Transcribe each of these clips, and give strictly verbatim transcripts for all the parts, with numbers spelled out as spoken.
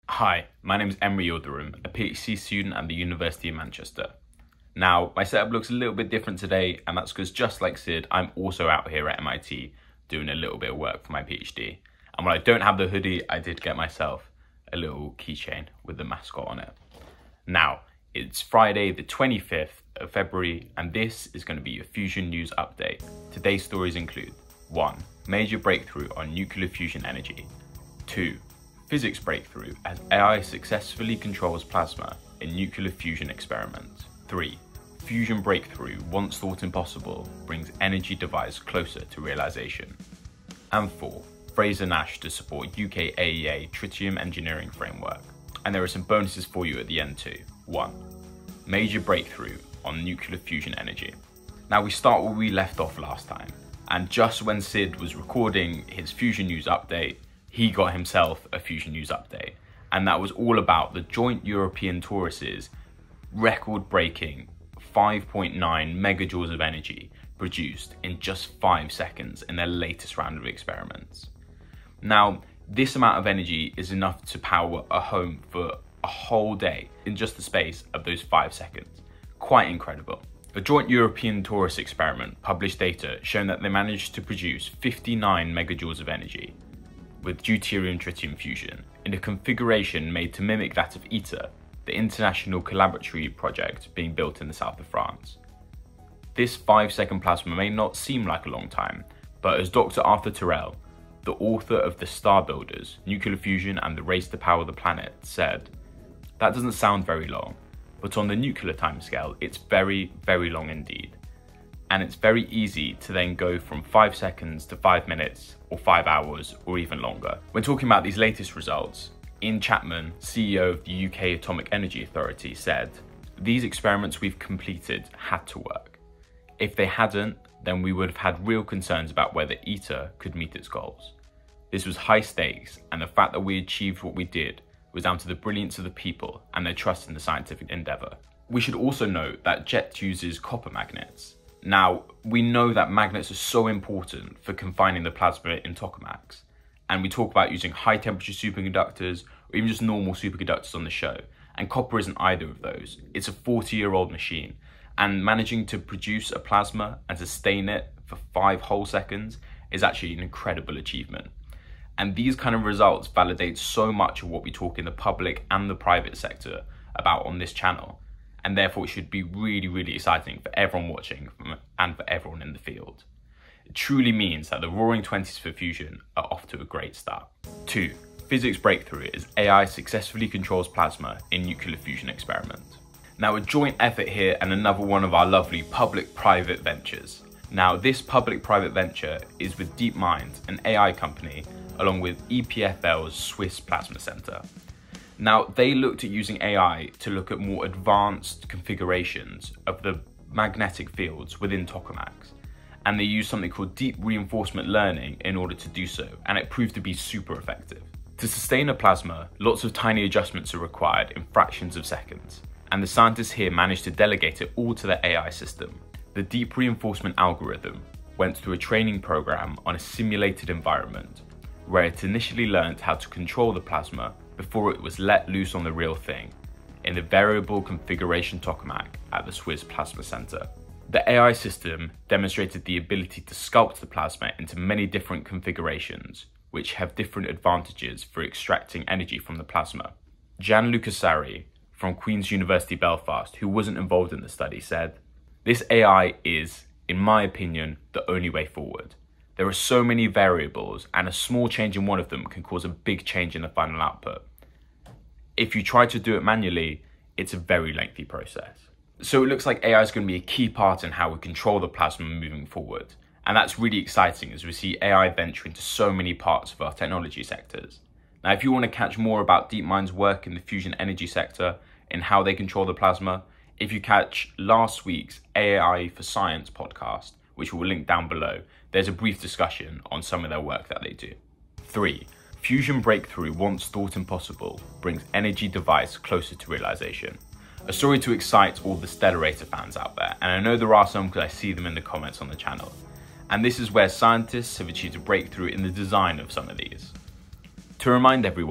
Hi, my name is Emery Yildirim, a PhD student at the University of Manchester. Now, my setup looks a little bit different today, and that's because just like Sid, I'm also out here at M I T doing a little bit of work for my PhD. And when I don't have the hoodie, I did get myself a little keychain with the mascot on it. Now, it's Friday the twenty-fifth of February, and this is going to be your fusion news update. Today's stories include one. Major breakthrough on nuclear fusion energy. two. Physics breakthrough as A I successfully controls plasma in nuclear fusion experiments. three. Fusion breakthrough once thought impossible brings energy device closer to realization. And four. Frazer-Nash to support U K A E A tritium engineering framework. And there are some bonuses for you at the end too. one. Major breakthrough on nuclear fusion energy. Now we start where we left off last time, and just when Sid was recording his fusion news update, he got himself a fusion news update, and that was all about the joint European torus's record-breaking five point nine megajoules of energy produced in just five seconds in their latest round of experiments. Now, this amount of energy is enough to power a home for a whole day in just the space of those five seconds. Quite incredible. The joint European torus experiment published data showing that they managed to produce fifty-nine megajoules of energy with deuterium-tritium fusion in a configuration made to mimic that of ITER, the International Collaboratory Project being built in the south of France. This five second plasma may not seem like a long time, but as Doctor Arthur Tyrrell, the author of The Star Builders, Nuclear Fusion and the Race to Power the Planet, said, that doesn't sound very long, but on the nuclear timescale, it's very, very long indeed. And it's very easy to then go from five seconds to five minutes or five hours or even longer. When talking about these latest results, Ian Chapman, C E O of the U K Atomic Energy Authority, said, these experiments we've completed had to work. If they hadn't, then we would have had real concerns about whether ITER could meet its goals. This was high stakes, and the fact that we achieved what we did was down to the brilliance of the people and their trust in the scientific endeavour. We should also note that JET uses copper magnets. Now, we know that magnets are so important for confining the plasma in tokamaks, and we talk about using high temperature superconductors or even just normal superconductors on the show, and copper isn't either of those. It's a forty year old machine, and managing to produce a plasma and sustain it for five whole seconds is actually an incredible achievement. And these kind of results validate so much of what we talk in the public and the private sector about on this channel. And therefore it should be really, really exciting for everyone watching and for everyone in the field. It truly means that the Roaring Twenties for fusion are off to a great start. two. Physics breakthrough as A I successfully controls plasma in nuclear fusion experiment. Now, a joint effort here and another one of our lovely public-private ventures. Now, this public-private venture is with DeepMind, an A I company, along with E P F L's Swiss Plasma Center. Now, they looked at using A I to look at more advanced configurations of the magnetic fields within tokamaks. And they used something called deep reinforcement learning in order to do so, and it proved to be super effective. To sustain a plasma, lots of tiny adjustments are required in fractions of seconds, and the scientists here managed to delegate it all to the A I system. The deep reinforcement algorithm went through a training program on a simulated environment, where it initially learned how to control the plasma before it was let loose on the real thing, in the variable configuration tokamak at the Swiss Plasma Center. The A I system demonstrated the ability to sculpt the plasma into many different configurations, which have different advantages for extracting energy from the plasma. Gianluca Sari from Queen's University Belfast, who wasn't involved in the study, said, this A I is, in my opinion, the only way forward. There are so many variables, and a small change in one of them can cause a big change in the final output. If you try to do it manually, it's a very lengthy process. So it looks like A I is going to be a key part in how we control the plasma moving forward. And that's really exciting as we see A I venture into so many parts of our technology sectors. Now, if you want to catch more about DeepMind's work in the fusion energy sector and how they control the plasma, if you catch last week's A I for Science podcast, which we'll link down below, there's a brief discussion on some of their work that they do. three. Fusion breakthrough once thought impossible brings energy device closer to realization. A story to excite all the Stellarator fans out there, and I know there are some because I see them in the comments on the channel. And this is where scientists have achieved a breakthrough in the design of some of these. To remind everyone,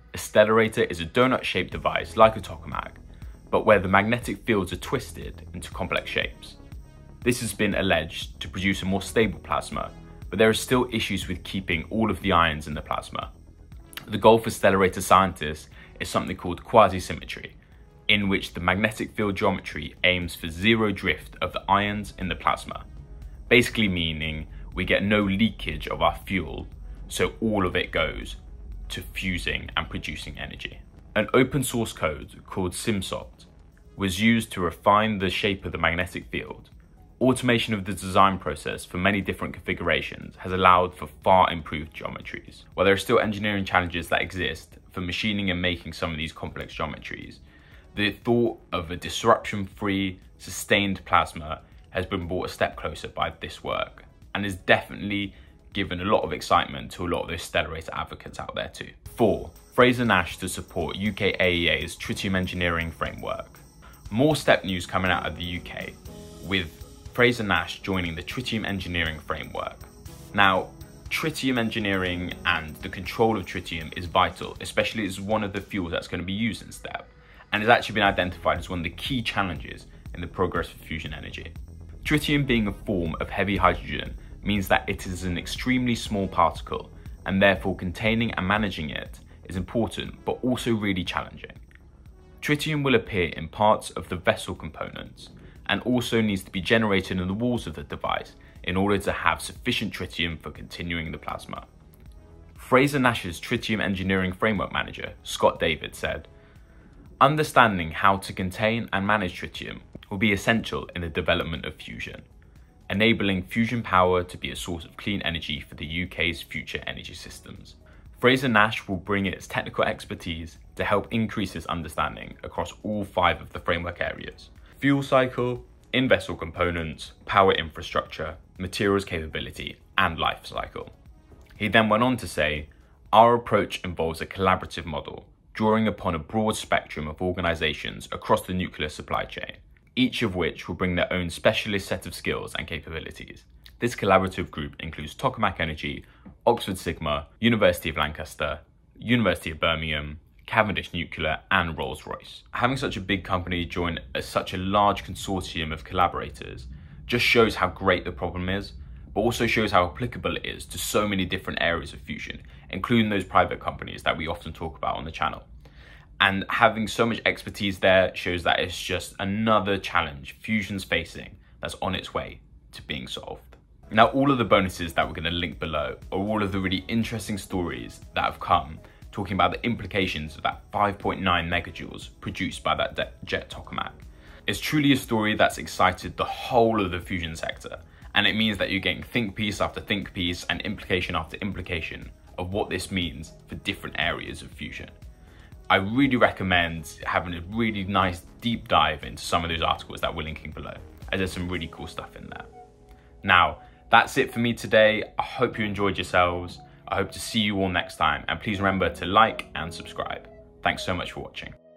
A stellarator is a donut-shaped device like a tokamak, but where the magnetic fields are twisted into complex shapes. This has been alleged to produce a more stable plasma, but there are still issues with keeping all of the ions in the plasma. The goal for stellarator scientists is something called quasi-symmetry, in which the magnetic field geometry aims for zero drift of the ions in the plasma, basically meaning we get no leakage of our fuel, so all of it goes to fusing and producing energy. An open source code called SimSoft was used to refine the shape of the magnetic field. Automation of the design process for many different configurations has allowed for far improved geometries. While there are still engineering challenges that exist for machining and making some of these complex geometries, the thought of a disruption-free, sustained plasma has been brought a step closer by this work, and is definitely given a lot of excitement to a lot of those stellarator advocates out there too. Four, Frazer-Nash to support U K A E A's tritium engineering framework. More step news coming out of the U K, with Frazer-Nash joining the tritium engineering framework. Now, tritium engineering and the control of tritium is vital, especially as one of the fuels that's going to be used in STEP, and has actually been identified as one of the key challenges in the progress of fusion energy. Tritium being a form of heavy hydrogen means that it is an extremely small particle, and therefore containing and managing it is important but also really challenging. Tritium will appear in parts of the vessel components and also needs to be generated in the walls of the device in order to have sufficient tritium for continuing the plasma. Frazer-Nash's tritium engineering framework manager, Scott David, said, "Understanding how to contain and manage tritium will be essential in the development of fusion, enabling fusion power to be a source of clean energy for the U K's future energy systems." Frazer-Nash will bring its technical expertise to help increase this understanding across all five of the framework areas: fuel cycle, in-vessel components, power infrastructure, materials capability, and life cycle. He then went on to say, "Our approach involves a collaborative model, drawing upon a broad spectrum of organizations across the nuclear supply chain, each of which will bring their own specialist set of skills and capabilities. This collaborative group includes Tokamak Energy, Oxford Sigma, University of Lancaster, University of Birmingham, Cavendish Nuclear, and Rolls-Royce." Having such a big company join a, such a large consortium of collaborators just shows how great the problem is, but also shows how applicable it is to so many different areas of fusion, including those private companies that we often talk about on the channel. And having so much expertise there shows that it's just another challenge fusion's facing that's on its way to being solved. Now, all of the bonuses that we're going to link below are all of the really interesting stories that have come talking about the implications of that five point nine megajoules produced by that jet tokamak. It's truly a story that's excited the whole of the fusion sector, and it means that you're getting think piece after think piece and implication after implication of what this means for different areas of fusion. I really recommend having a really nice deep dive into some of those articles that we're linking below, as there's some really cool stuff in there. Now, that's it for me today. I hope you enjoyed yourselves. I hope to see you all next time, and please remember to like and subscribe. Thanks so much for watching.